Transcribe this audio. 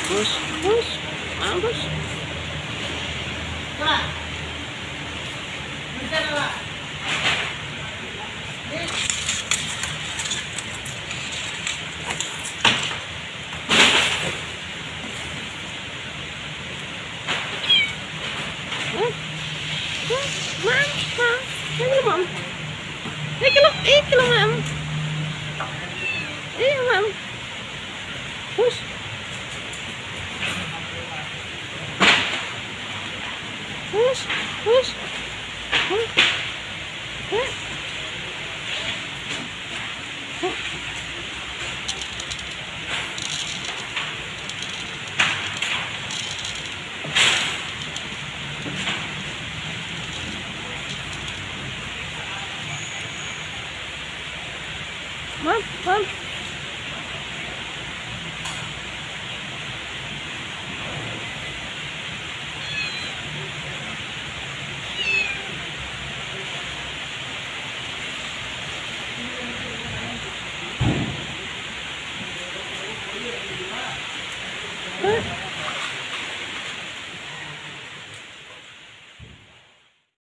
Push, push, mampus. Mam, iki lo mam. Iya mam. Push. Push, push. Mam, mam. Hah?